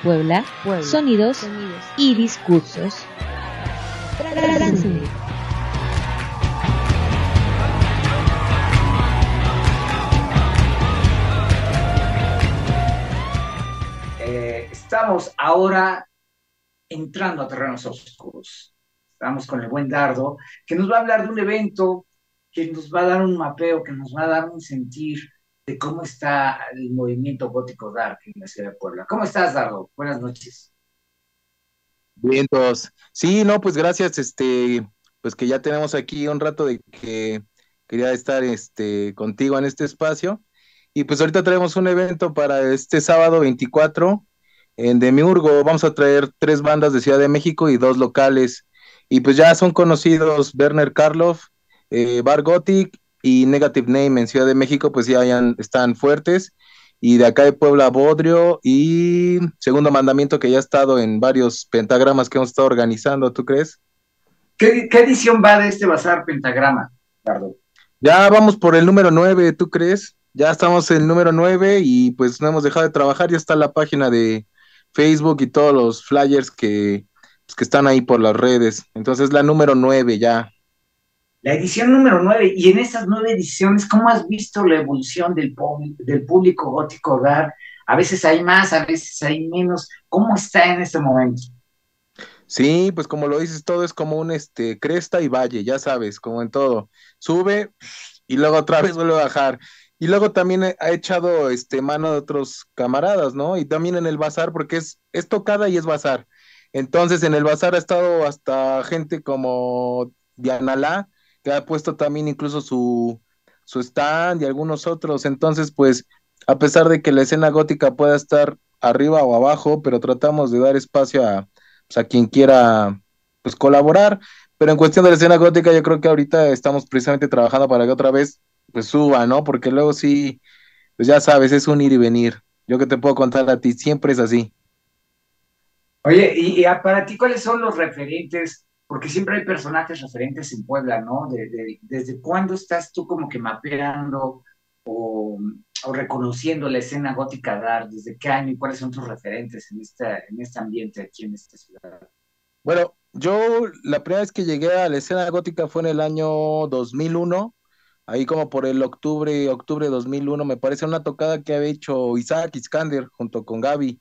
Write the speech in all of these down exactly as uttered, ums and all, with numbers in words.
Puebla, Puebla. Sonidos, Sonidos y discursos. Transmute. Eh, estamos ahora entrando a terrenos oscuros. Estamos con el buen Dardo, que nos va a hablar de un evento, que nos va a dar un mapeo, que nos va a dar un sentir de cómo está el movimiento gótico dark en la ciudad de Puebla. ¿Cómo estás, Dardo? Buenas noches. Bien, todos. Sí, no, pues gracias, este, pues que ya tenemos aquí un rato de que quería estar, este, contigo en este espacio. Y pues ahorita traemos un evento para este sábado veinticuatro en Demiurgo. Vamos a traer tres bandas de Ciudad de México y dos locales. Y pues ya son conocidos Werner Karloff, eh, Bar Gothic y Negative Name en Ciudad de México, pues ya hayan- están fuertes. Y de acá de Puebla, Bodrio y Segundo Mandamiento, que ya ha estado en varios pentagramas que hemos estado organizando, ¿tú crees? ¿Qué, qué edición va de este bazar pentagrama, Dardo? Ya vamos por el número nueve, ¿tú crees? Ya estamos en el número nueve y pues no hemos dejado de trabajar, ya está la página de Facebook y todos los flyers que, pues, que están ahí por las redes. Entonces la número nueve ya. La edición número nueve, y en esas nueve ediciones, ¿cómo has visto la evolución del, del público gótico dark? A veces hay más, a veces hay menos. ¿Cómo está en este momento? Sí, pues como lo dices, todo es como un este cresta y valle, ya sabes, como en todo. Sube y luego otra vez vuelve a bajar. Y luego también he- ha echado este mano de otros camaradas, ¿no? Y también en el bazar, porque es, es tocada y es bazar. Entonces en el bazar ha estado hasta gente como Dianalá, que ha puesto también incluso su, su stand y algunos otros. Entonces, pues, a pesar de que la escena gótica pueda estar arriba o abajo, pero tratamos de dar espacio a pues, a quien quiera pues colaborar, pero en cuestión de la escena gótica yo creo que ahorita estamos precisamente trabajando para que otra vez pues suba, ¿no? Porque luego sí, pues ya sabes, es un ir y venir. Yo que te puedo contar a ti, siempre es así. Oye, y, y para ti, ¿cuáles son los referentes? Porque siempre hay personajes referentes en Puebla, ¿no? De, de- ¿desde cuándo estás tú como que mapeando o, o reconociendo la escena gótica dark? ¿Desde qué año y cuáles son tus referentes en, esta, en este ambiente aquí en esta ciudad? Bueno, yo la primera vez que llegué a la escena gótica fue en el año dos mil uno, ahí como por el octubre, octubre de dos mil uno, me parece una tocada que había hecho Isaac Iskander junto con Gaby.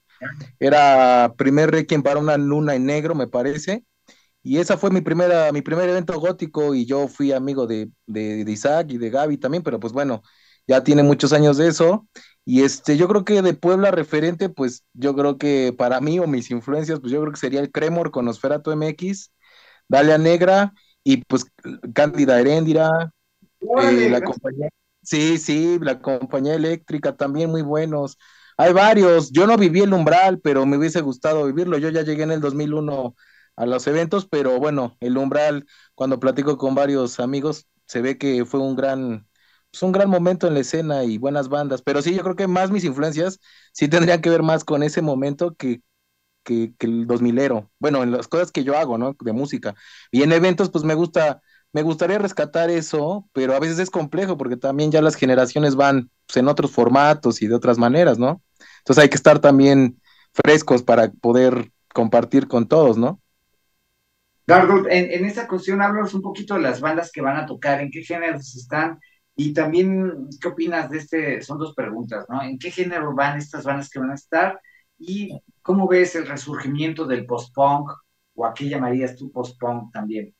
Era primer Requiem para una luna en negro, me parece. Y esa fue mi primera, mi primer evento gótico y yo fui amigo de, de, de Isaac y de Gaby también, pero pues bueno, ya tiene muchos años de eso. Y este, yo creo que de Puebla referente, pues yo creo que para mí o mis influencias, pues yo creo que sería el Cremor con Nosferatu M X, Dalia Negra y pues Cándida Heréndira, eh, Órale, la compañía, sí, sí, la compañía eléctrica también muy buenos. Hay varios, yo no viví el umbral, pero me hubiese gustado vivirlo. Yo ya llegué en el dos mil uno a los eventos, pero bueno, el umbral, cuando platico con varios amigos, se ve que fue un gran, pues un gran momento en la escena y buenas bandas. Pero sí, yo creo que más mis influencias sí tendrían que ver más con ese momento que, que, que el dos milero. Bueno, en las cosas que yo hago, ¿no? De música. Y en eventos, pues me gusta, me gustaría rescatar eso, pero a veces es complejo porque también ya las generaciones van pues, en otros formatos y de otras maneras, ¿no? Entonces hay que estar también frescos para poder compartir con todos, ¿no? Dardo, en, en esta cuestión háblanos un poquito de las bandas que van a tocar, en qué géneros están y también qué opinas de este, son dos preguntas, ¿no? ¿En qué género van estas bandas que van a estar y cómo ves el resurgimiento del post-punk o a qué llamarías tú post-punk también?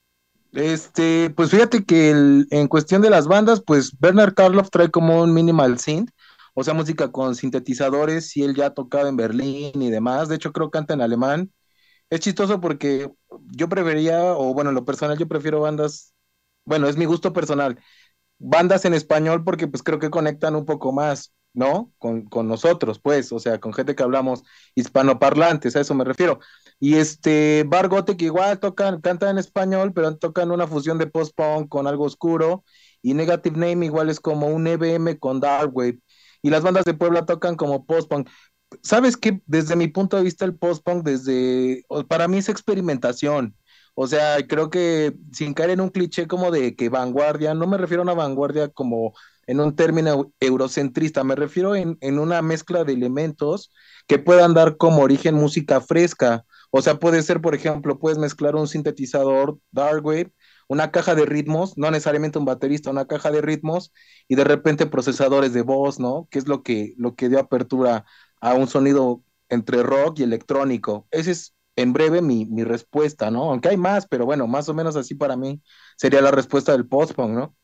Este, pues fíjate que el- en cuestión de las bandas, pues Bernard Karloff trae como un minimal synth, o sea, música con sintetizadores, y él ya ha tocado en Berlín y demás. De hecho, creo que canta en alemán. Es chistoso porque yo prefería, o bueno, en lo personal, yo prefiero bandas, bueno, es mi gusto personal, bandas en español porque pues creo que conectan un poco más, ¿no? Con, con nosotros, pues, o sea, con gente que hablamos hispanoparlantes, a eso me refiero. Y este, Bar Gothic igual tocan, cantan en español, pero tocan una fusión de post-punk con algo oscuro, y Negative Name igual es como un E B M con Dark Wave, y las bandas de Puebla tocan como post-punk. ¿Sabes qué? Desde mi punto de vista, el post-punk, desde, o- para mí es experimentación. O sea, creo que sin caer en un cliché como de que vanguardia, no me refiero a una vanguardia como en un término eurocentrista, me refiero en, en una mezcla de elementos que puedan dar como origen música fresca. O sea, puede ser, por ejemplo, puedes mezclar un sintetizador Darkwave, una caja de ritmos, no necesariamente un baterista, una caja de ritmos, y de repente procesadores de voz, ¿no? Que es lo que, lo que dio apertura a un sonido entre rock y electrónico. Ese es en breve mi, mi respuesta, ¿no? Aunque hay más, pero bueno, más o menos así para mí sería la respuesta del post-punk, ¿no?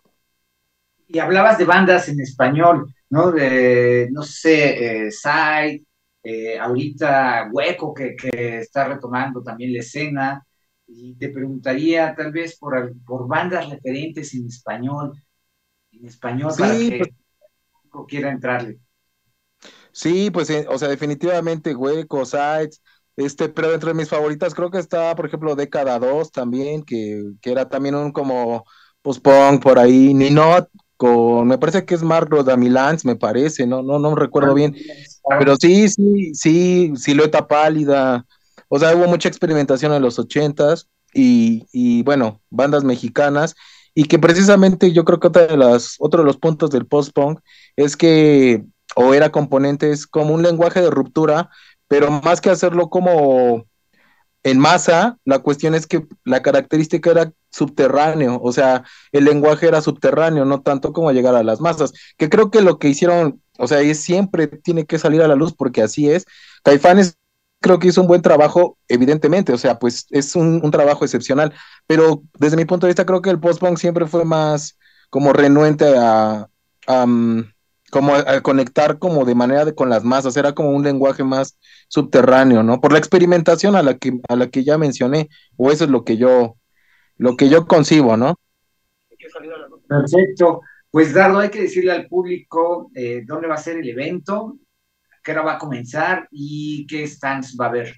Y hablabas de bandas en español, ¿no? De, no sé, eh, Side, eh, ahorita Hueco, que, que está retomando también la escena, y te preguntaría tal vez por, al- por bandas referentes en español, en español para Sí, que pues, el público quiera entrarle. sí, pues, eh, o sea, definitivamente Hueco, Sides, este, pero dentro de mis favoritas creo que está, por ejemplo, Década dos también, que, que era también un como post-punk por ahí, Ninot, con, me parece que es Mark Rodamilans, me parece, no, no, no recuerdo bien. Pero Claro. sí, sí, sí, Silueta Pálida. O sea, hubo mucha experimentación en los ochentas y, y bueno, bandas mexicanas. Y que precisamente yo creo que otra de las, otro de los puntos del post-punk es que, o era componente, es como un lenguaje de ruptura, pero más que hacerlo como en masa, la cuestión es que la característica era subterráneo, o sea, el lenguaje era subterráneo, no tanto como llegar a las masas, que creo que lo que hicieron, o sea, es siempre tiene que salir a la luz porque así es. Caifanes creo que hizo un buen trabajo, evidentemente, o sea, pues es un, un trabajo excepcional, pero desde mi punto de vista creo que el post-punk siempre fue más como renuente a, a, um, como a, a conectar como de manera de, con las masas, era como un lenguaje más subterráneo, ¿no? Por la experimentación a la que, a la que ya mencioné, o eso es lo que yo, lo que yo concibo, ¿no? Perfecto. Pues Dardo, hay que decirle al público eh, dónde va a ser el evento, a qué hora va a comenzar y qué stands va a haber.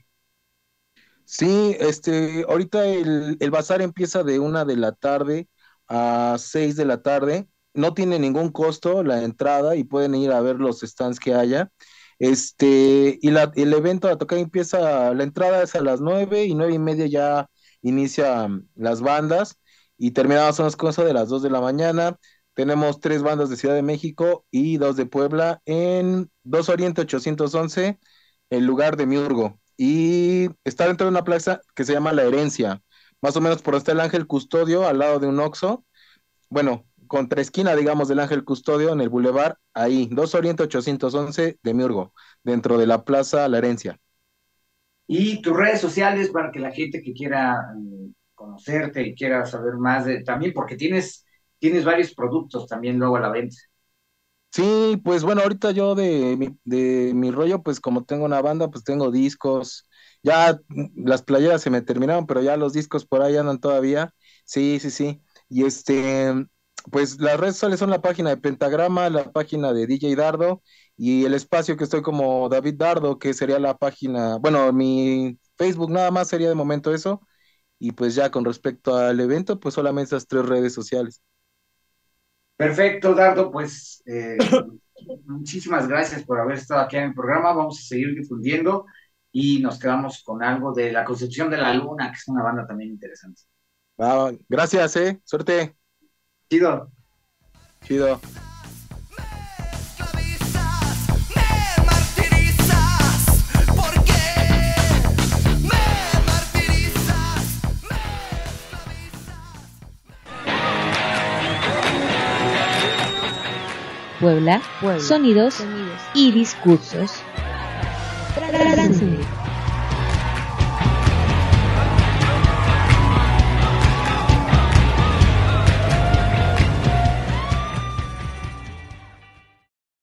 Sí, este, ahorita el, el bazar empieza de una de la tarde a seis de la tarde. No tiene ningún costo la entrada y pueden ir a ver los stands que haya. Este, y la, el evento a tocar empieza, la entrada es a las nueve y nueve y media ya inician las bandas y terminamos unas cosas de las dos de la mañana. Tenemos tres bandas de Ciudad de México y dos de Puebla en dos Oriente ochocientos once, el lugar de Miurgo. Y está dentro de una plaza que se llama La Herencia, más o menos por donde está el Ángel Custodio, al lado de un Oxxo, bueno, contra esquina, digamos, del Ángel Custodio, en el Boulevard, ahí, dos Oriente ochocientos once de Miurgo, dentro de la plaza La Herencia. Y tus redes sociales para que la gente que quiera eh, conocerte y quiera saber más de también, porque tienes, tienes varios productos también luego a la venta. Sí, pues bueno, ahorita yo de mi, de mi rollo, pues como tengo una banda, pues tengo discos. Ya mm, las playeras se me terminaron, pero ya los discos por ahí andan todavía. Sí, sí, sí. Y este, pues las redes sociales son la página de Pentagrama, la página de D J Dardo y el espacio que estoy como David Dardo, que sería la página, bueno, mi Facebook nada más sería de momento eso. Y pues ya con respecto al evento, pues solamente esas tres redes sociales. Perfecto, Dardo, pues eh, muchísimas gracias por haber estado aquí en el programa. Vamos a seguir difundiendo y nos quedamos con algo de La Concepción de la Luna, que es una banda también interesante. Ah, gracias, eh. Suerte. Chido. Chido. Puebla, Puebla. Sonidos, Sonidos y discursos. Transmedia.